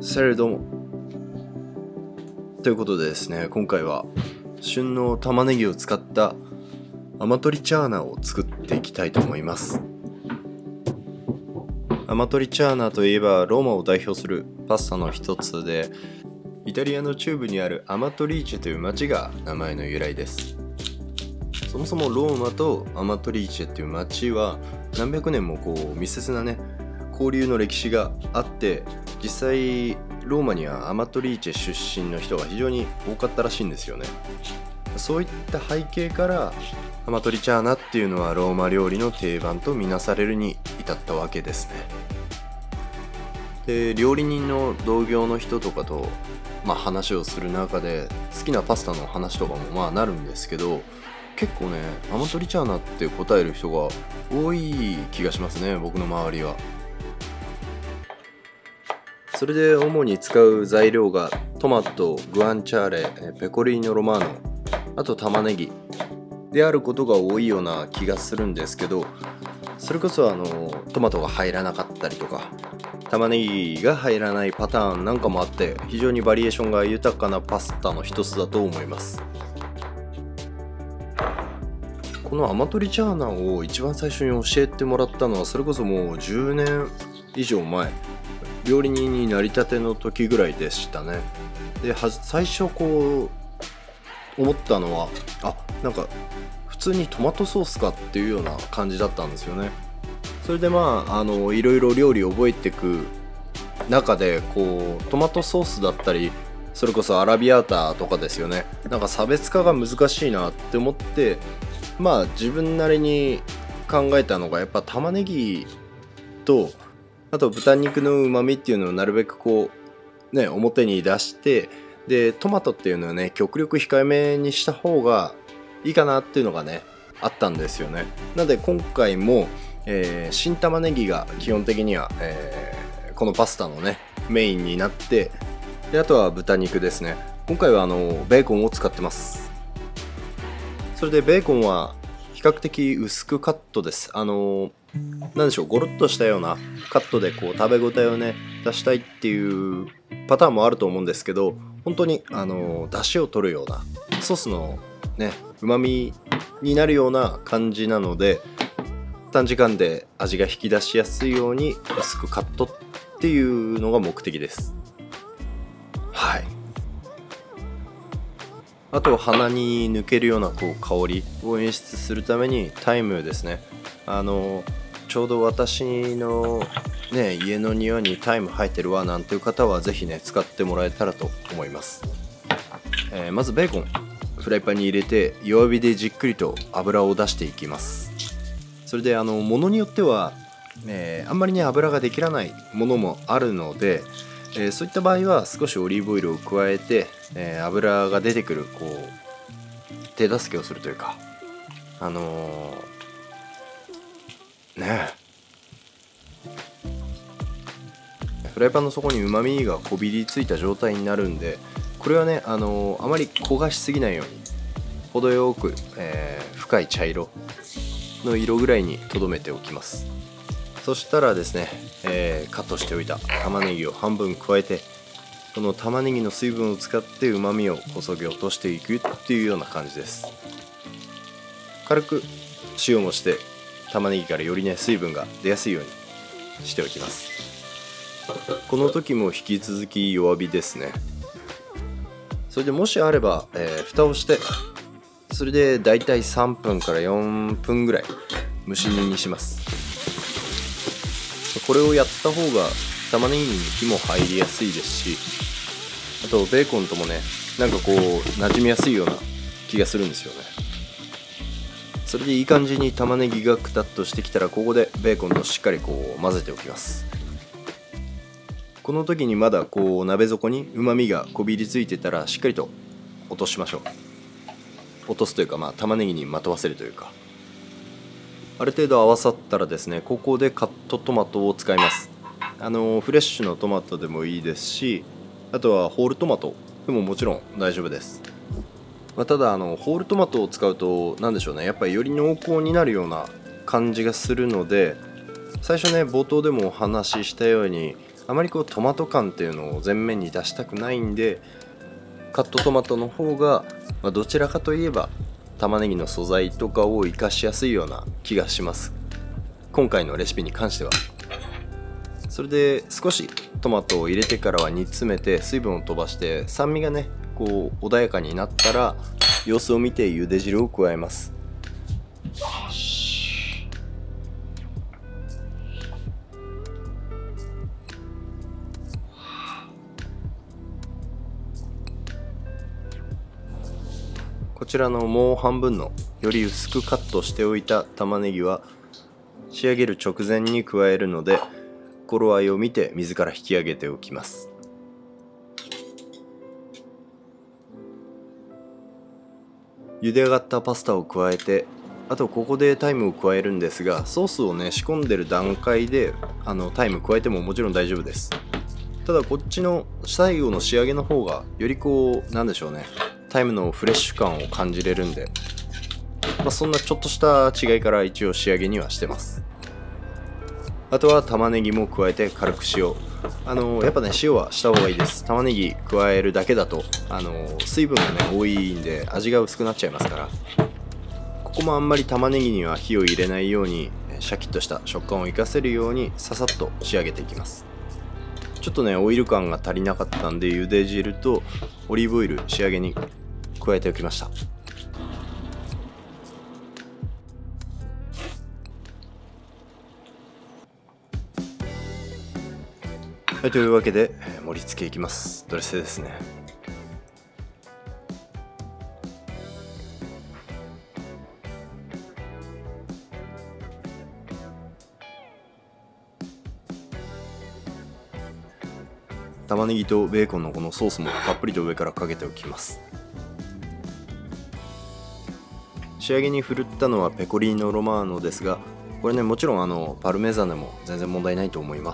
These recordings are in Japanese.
されどもということでですね、今回は旬の玉ねぎを使ったアマトリチャーナを作っていきたいと思います。アマトリチャーナといえばローマを代表するパスタの一つで、イタリアの中部にあるアマトリーチェという町が名前の由来です。そもそもローマとアマトリーチェという町は何百年も密接な交流の歴史があって、実際ローマにはアマトリーチェ出身の人が非常に多かったらしいんですよね。そういった背景からアマトリチャーナっていうのはローマ料理の定番とみなされるに至ったわけですね。で、料理人の同業の人とかと話をする中で好きなパスタの話とかもなるんですけど、結構アマトリチャーナって答える人が多い気がしますね、僕の周りは。それで主に使う材料がトマト、グアンチャーレ、ペコリーノロマーノ、あと玉ねぎであることが多いような気がするんですけど、それこそトマトが入らなかったりとか玉ねぎが入らないパターンなんかもあって、非常にバリエーションが豊かなパスタの一つだと思います。このアマトリチャーナを一番最初に教えてもらったのはそれこそもう10年以上前、料理人になりたての時ぐらいでしたね。で、最初思ったのはなんか普通にトマトソースかっていうような感じだったんですよね。それでいろいろ料理を覚えていく中でトマトソースだったり、それこそアラビアータとかですよね、差別化が難しいなって思って、自分なりに考えたのがやっぱ玉ねぎとあと豚肉の旨味っていうのをなるべく表に出して、でトマトっていうのは極力控えめにした方がいいかなっていうのがあったんですよね。なので今回も、新玉ねぎが基本的には、このパスタのメインになって、であとは豚肉ですね。今回はベーコンを使ってます。それでベーコンは比較的薄くカットです。なんでしょう、ゴロッとしたようなカットで食べ応えを出したいっていうパターンもあると思うんですけど、本当に出汁を取るようなソースの旨味になるような感じなので、短時間で味が引き出しやすいように薄くカットっていうのが目的です。はい。あと鼻に抜けるような香りを演出するためにタイムですね。ちょうど私の家の庭にタイム生えてるわなんていう方はぜひ使ってもらえたらと思います。まずベーコンフライパンに入れて弱火でじっくりと油を出していきます。それでものによっては、あんまり油ができらないものもあるので、そういった場合は少しオリーブオイルを加えて、油が出てくる手助けをするというか、フライパンの底に旨味がこびりついた状態になるんで、これはあまり焦がしすぎないように程よく、深い茶色の色ぐらいにとどめておきます。そしたらですね、カットしておいた玉ねぎを半分加えて、この玉ねぎの水分を使って旨味をこそぎ落としていくっていうような感じです。軽く塩もして玉ねぎからより水分が出やすいようにしておきます。この時も引き続き弱火ですね。それでもしあれば、蓋をして、それでだいたい3分から4分ぐらい蒸し煮にします。これをやった方が玉ねぎに火も入りやすいですし、あとベーコンとも馴染みやすいような気がするんですよね。それでいい感じに玉ねぎがくたっとしてきたら、ここでベーコンとしっかり混ぜておきます。この時にまだ鍋底に旨味がこびりついてたらしっかりと落としましょう。落とすというか玉ねぎにまとわせるというか、ある程度合わさったらですね、ここでカットトマトを使います。フレッシュのトマトでもいいですし、あとはホールトマトでももちろん大丈夫です。ただホールトマトを使うとやっぱりより濃厚になるような感じがするので、最初冒頭でもお話ししたようにあまりこうトマト感っていうのを前面に出したくないんで、カットトマトの方が、どちらかといえば玉ねぎの素材とかを活かしやすいような気がします、今回のレシピに関しては。それで少しトマトを入れてからは煮詰めて水分を飛ばして、酸味がねこう穏やかになったら様子を見て茹で汁を加えます。こちらのもう半分のより薄くカットしておいた玉ねぎは仕上げる直前に加えるので、頃合いを見て水から引き上げておきます。茹で上がったパスタを加えて、あとここでタイムを加えるんですが、ソースをね仕込んでる段階でタイム加えてももちろん大丈夫です。ただこっちの最後の仕上げの方がよりこうなんでしょうね、タイムのフレッシュ感を感じれるんで、そんなちょっとした違いから一応仕上げにはしてます。あとは玉ねぎも加えて軽く塩、やっぱね塩はした方がいいです。玉ねぎ加えるだけだと水分がね多いんで味が薄くなっちゃいますから、ここもあんまり玉ねぎには火を入れないようにシャキッとした食感を生かせるようにささっと仕上げていきます。ちょっとねオイル感が足りなかったんで、茹で汁とオリーブオイル仕上げに加えておきました。はい、というわけで盛り付けいきます。ドレッセですね。玉ねぎとベーコンのこのソースもたっぷりと上からかけておきます。仕上げに振るったのはペコリーノロマーノですが、これねもちろんパルメザネも全然問題ないと思います。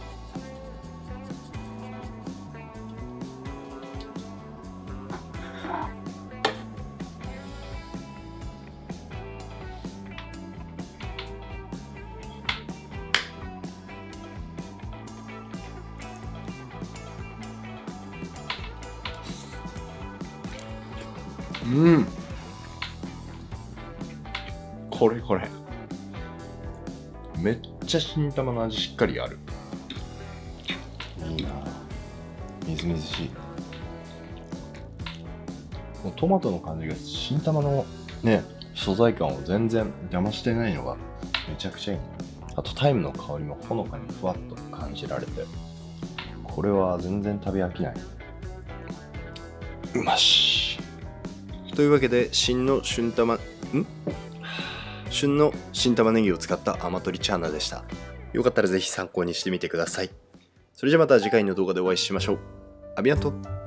これめっちゃ新玉の味しっかりある。いいな、みずみずしい。もうトマトの感じが新玉のね素材感を全然邪魔してないのがめちゃくちゃいい。あとタイムの香りもほのかにふわっと感じられて、これは全然食べ飽きない。うまし。というわけで旬の新玉ねぎを使ったアマトリチャーナでした。よかったらぜひ参考にしてみてください。それじゃまた次回の動画でお会いしましょう。アビアント。